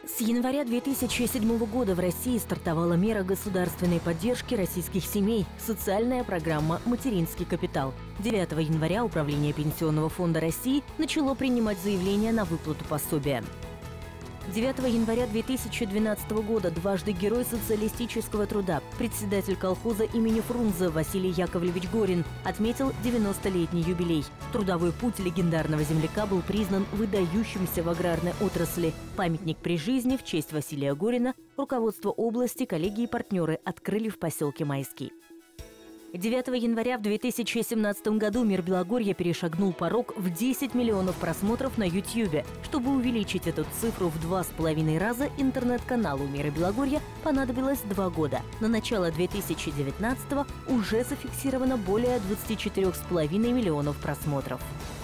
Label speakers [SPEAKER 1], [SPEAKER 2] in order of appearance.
[SPEAKER 1] С января 2007 года в России стартовала мера государственной поддержки российских семей – социальная программа «Материнский капитал». 9 января Управление Пенсионного фонда России начало принимать заявления на выплату пособия. 9 января 2012 года дважды Герой социалистического труда, председатель колхоза имени Фрунзе Василий Яковлевич Горин отметил 90-летний юбилей. Трудовой путь легендарного земляка был признан выдающимся в аграрной отрасли. Памятник при жизни в честь Василия Горина руководство области, коллеги и партнеры открыли в поселке Майский. 9 января в 2017 году «Мир Белогорья» перешагнул порог в 10 миллионов просмотров на YouTube. Чтобы увеличить эту цифру в 2,5 раза, интернет-каналу «Мира Белогорья» понадобилось 2 года. На начало 2019 уже зафиксировано более 24,5 миллионов просмотров.